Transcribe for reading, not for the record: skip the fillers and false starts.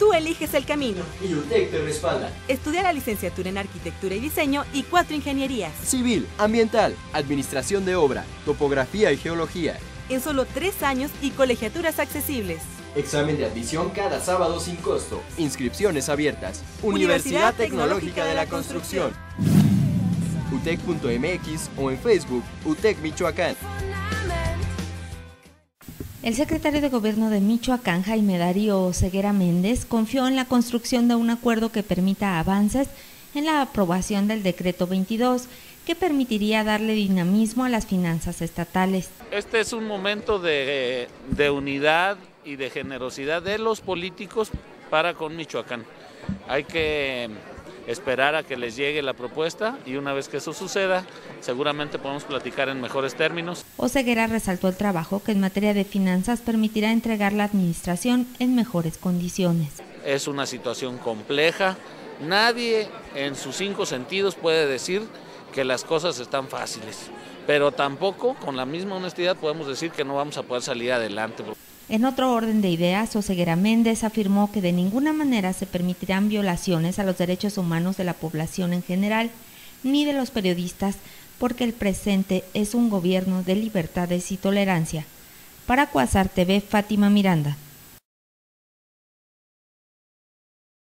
Tú eliges el camino. Y UTEC te respalda. Estudia la licenciatura en Arquitectura y Diseño y 4 ingenierías. Civil, ambiental, administración de obra, topografía y geología. En solo 3 años y colegiaturas accesibles. Examen de admisión cada sábado sin costo. Inscripciones abiertas. Universidad Tecnológica de la Construcción. UTEC.mx o en Facebook UTEC Michoacán. El secretario de Gobierno de Michoacán, Jaime Darío Ceguera Méndez, confió en la construcción de un acuerdo que permita avances en la aprobación del Decreto 22, que permitiría darle dinamismo a las finanzas estatales. Este es un momento de unidad y de generosidad de los políticos para con Michoacán. Hay que esperar a que les llegue la propuesta y una vez que eso suceda, seguramente podemos platicar en mejores términos. Oseguera resaltó el trabajo que en materia de finanzas permitirá entregar la administración en mejores condiciones. Es una situación compleja, nadie en sus 5 sentidos puede decir que las cosas están fáciles, pero tampoco con la misma honestidad podemos decir que no vamos a poder salir adelante. En otro orden de ideas, Oseguera Méndez afirmó que de ninguna manera se permitirán violaciones a los derechos humanos de la población en general, ni de los periodistas, porque el presente es un gobierno de libertades y tolerancia. Para Cuasar TV, Fátima Miranda.